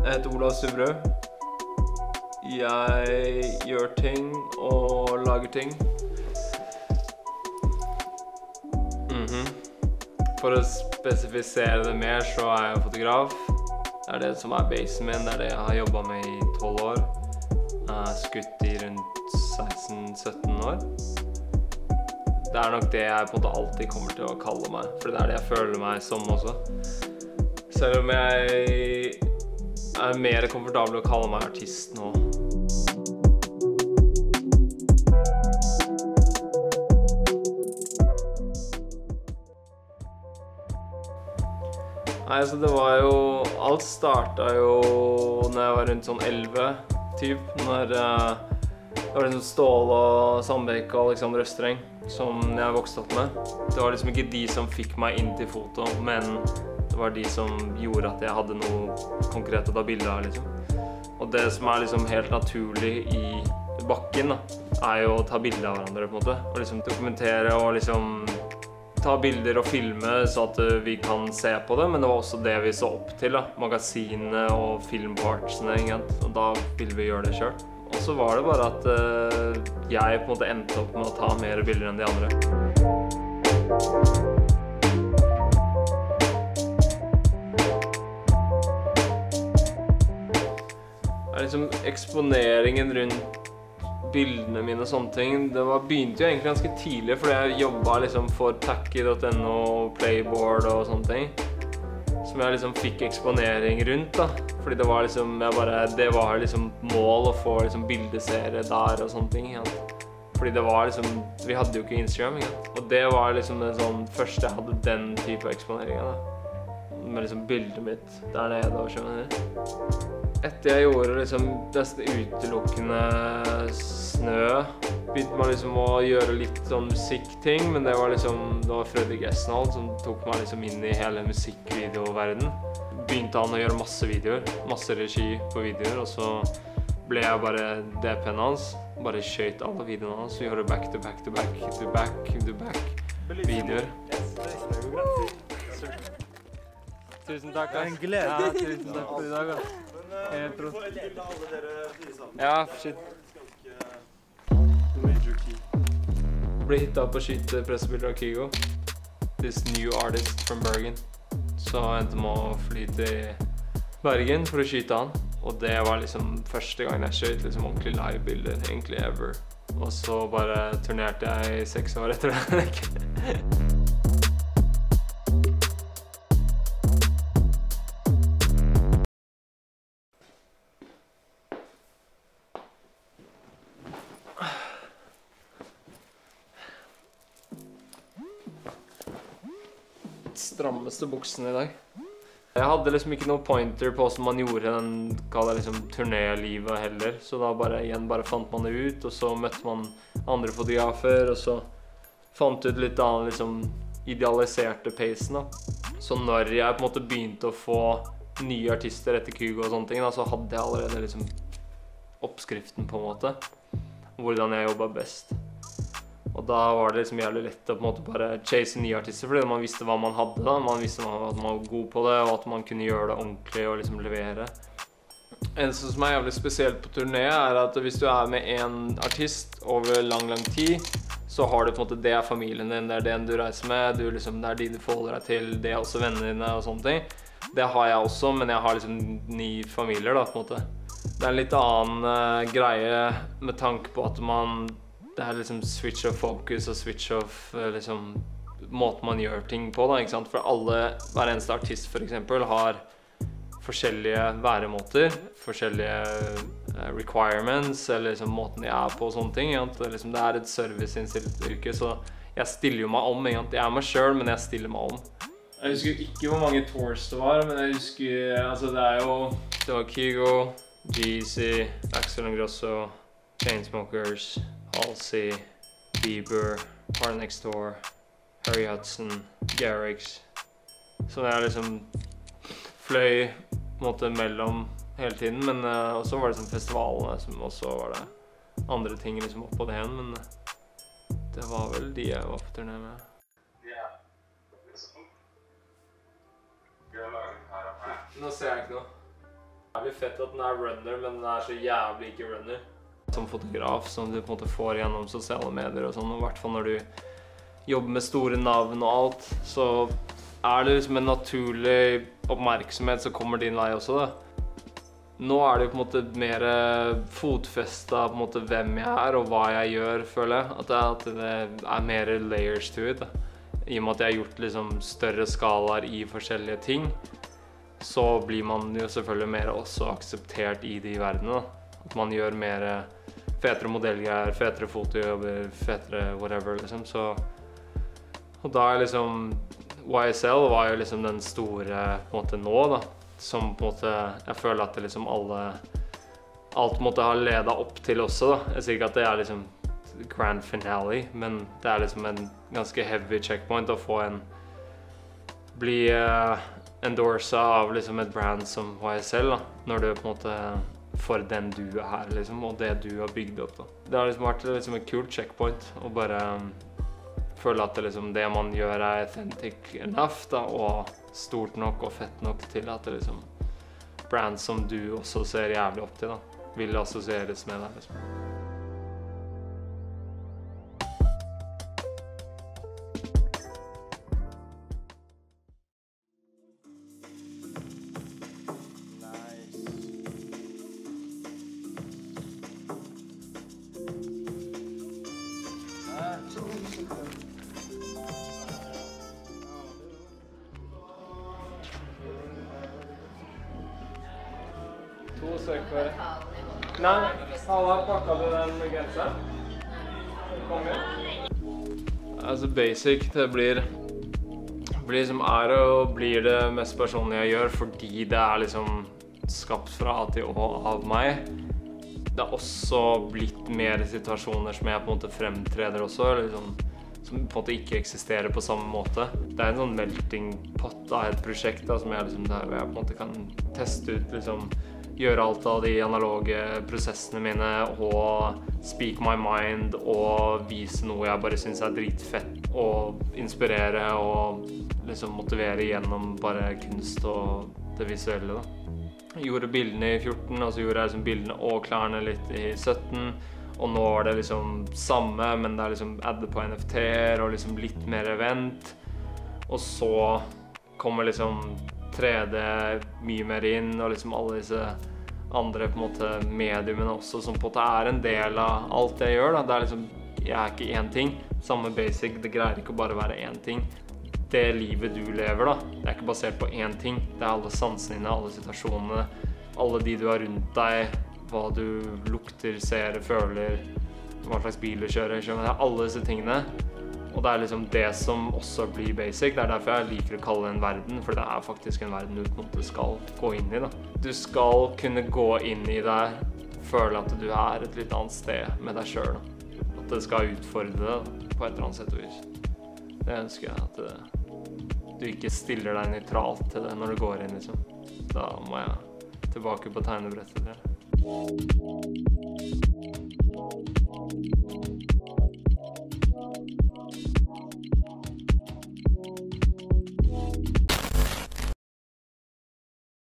Jeg heter Olav Stubberud. Jeg gjør ting og lager ting. For å spesifisere det mer så er jeg fotograf. Det er det som er basen min, det er det jeg har jobbet med i 12 år. Jeg har skutt i rundt 16-17 år. Det er nok det jeg på en måte alltid kommer til å kalle meg, for det er det jeg føler meg som også. Selv om jeg er mer komfortabel å kalle meg artist nå. Nei, så det var jo, alt startet jo når jeg var rundt sånn 11, typ, når det var liksom Ståle og Sandbekk og Alexander Østreng som jeg vokste opp med. Det var liksom ikke de som fikk meg inn til foto, men det var de som gjorde at jeg hadde noe konkret å ta bilder av, liksom. Og det som er liksom helt naturlig i bakken da, er jo å ta bilder av hverandre, på en måte. Og liksom dokumentere og liksom ta bilder og filme så at vi kan se på det, men det var også det vi så opp til da. Magasinene og filmpartsene, og da ville vi gjøre det selv. Og så var det bare at jeg på en måte endte opp med å ta mer bilder enn de andre. Det er liksom eksponeringen rundt bildene mine og sånne ting, det begynte jo egentlig ganske tidlig, fordi jeg jobbet liksom for Tacky.no, Playboard og sånne ting. Som jeg liksom fikk eksponering rundt da. Fordi det var liksom, det var liksom mål å få liksom bildeserie der og sånne ting. Ja. Fordi det var liksom, vi hadde jo ikke Instagram, ja. Og det var liksom den sånn, første jeg hadde den type eksponering da. Med liksom bildet mitt der nede og skjønner du. Etter jeg gjorde liksom nesten utelukkende snø, begynte man liksom å gjøre litt sånn musikkting, men det var Fredrik Essenhold som tok meg liksom inn i hele musikkvideoverdenen. Begynte han å gjøre masse videoer, masse regi på videoer, og så ble jeg bare DP-en hans, bare skjøt alle videoene hans, og gjorde back to back to back to back to back videoer. Tusen takk, ass. En glede. Ja, tusen takk for i dag, ass. Helt rått. Få til alle dere fire sammen. Ja, shit. Major Key. Ble hittet opp å skyte pressebilder av Kygo. This new artist from Bergen. Så endte med å fly til Bergen for å skyte han. Og det var liksom første gang jeg skjøt liksom ordentlig live-bilder, egentlig ever. Og så bare turnerte jeg i 6 år etter det. Strammeste buksen i dag. Jeg hadde liksom ikke noe pointer på hvordan man gjorde den liksom turnélivet heller, så da bare fant man det ut, og så møtte man andre fotografer, og så fant ut litt annen liksom idealiserte pacen da. Så når jeg på en måte begynte å få nye artister etter Kygo og sånne ting da, så hadde jeg allerede liksom oppskriften på en måte, hvordan jeg jobbet best. Og da var det liksom jævlig lett å på en måte bare chase nye artister, fordi man visste hva man hadde da, man visste at man var god på det, og at man kunne gjøre det ordentlig og liksom levere. En som er jævlig spesielt på turné er at hvis du er med en artist over lang tid, så har du på en måte, det er familien din, det er den du reiser med, det er de du forholder deg til, det er også vennene dine og sånne ting. Det har jeg også, men jeg har liksom 9 familier da, på en måte. Det er en litt annen greie med tanke på at det er liksom switch of focus og switch of liksom måten man gjør ting på da, ikke sant? For hver eneste artist for eksempel har forskjellige væremåter, forskjellige requirements, eller liksom måten de er på og sånne ting, det er et serviceinnstilt yrke, så jeg stiller jo meg om, jeg er meg selv, men jeg stiller meg om. Jeg husker ikke hvor mange tours det var, men jeg husker, altså det var Kygo, Jeezy, Axel Ingrosso, Chainsmokers, Halsey, Bieber, Party Next Door, Harry Hudson, Garrix. Så jeg liksom fløy på en måte mellom hele tiden, men også var det sånn festivalene som også var det andre ting liksom oppå det igjen, men det var vel de jeg var på turné med. Nå ser jeg ikke noe. Det er litt fett at den er runner, men den er så jævlig ikke runner. Som fotograf som du på en måte får gjennom sosiale medier og sånn, og i hvert fall når du jobber med store navn og alt, så er det liksom en naturlig oppmerksomhet som kommer din vei også da. Nå er det jo på en måte mer fotfestet på en måte hvem jeg er og hva jeg gjør, føler jeg. At det er mer layers to it da. I og med at jeg har gjort liksom større skalaer i forskjellige ting, så blir man jo selvfølgelig mer også akseptert i de verdenene da. At man gjør mer fetere modellgreier, fetere fotojobber, fetere whatever liksom. Så, og da er liksom YSL var jo liksom den store på en måte nå da. Som på en måte, jeg føler at det liksom alt måtte ha ledet opp til også da. Jeg sier ikke at det er liksom grand finale, men det er liksom en ganske heavy checkpoint å få bli endorset av liksom et brand som YSL da. Når du på en måte for den du er liksom, og det du har bygd opp da. Det har liksom vært liksom en kult checkpoint, å bare føle at det man gjør er authentic enough da, og stort nok og fett nok til at det liksom brand som du også ser jævlig opp til da, vil assosieres med deg liksom. To søker. Nei, alle pakket du den genseren? Kom igjen. Altså basic, det blir som og blir det mest personlige jeg gjør, fordi det er liksom skapt fra A til Å av meg. Det har også blitt mer situasjoner som jeg på en måte fremtreder også, liksom, som på en måte ikke eksisterer på samme måte. Det er en sånn melting pot av et prosjekt da, som jeg liksom, der jeg på en måte kan teste ut liksom, gjøre alt av de analoge prosessene mine og speak my mind og vise noe jeg bare synes er dritfett og inspirere og liksom motivere gjennom bare kunst og det visuelle da. Jeg gjorde bildene i 14, og så gjorde jeg liksom bildene og klærne litt i 17, og nå er det liksom samme, men det er liksom addet på NFT-er og liksom litt mer event, og så kommer liksom 3D mye mer inn, og liksom alle disse andre på en måte mediumene også, som på en måte er en del av alt jeg gjør da. Det er liksom, jeg er ikke en ting, samme basic, det greier ikke å bare være en ting. Det livet du lever da, det er ikke basert på en ting, det er alle sansene dine, alle situasjonene, alle de du har rundt deg, hva du lukter, ser, føler, hva slags bil du kjører, det er alle disse tingene. Og det er liksom det som også blir basic. Det er derfor jeg liker å kalle det en verden, for det er faktisk en verden du på en måte skal gå inn i da. Du skal kunne gå inn i deg, føle at du er et litt annet sted med deg selv da. At det skal utfordre deg på et eller annet sett og vis. Det ønsker jeg at du ikke stiller deg nøytralt til det når du går inn liksom. Da må jeg tilbake på tegnebrettet.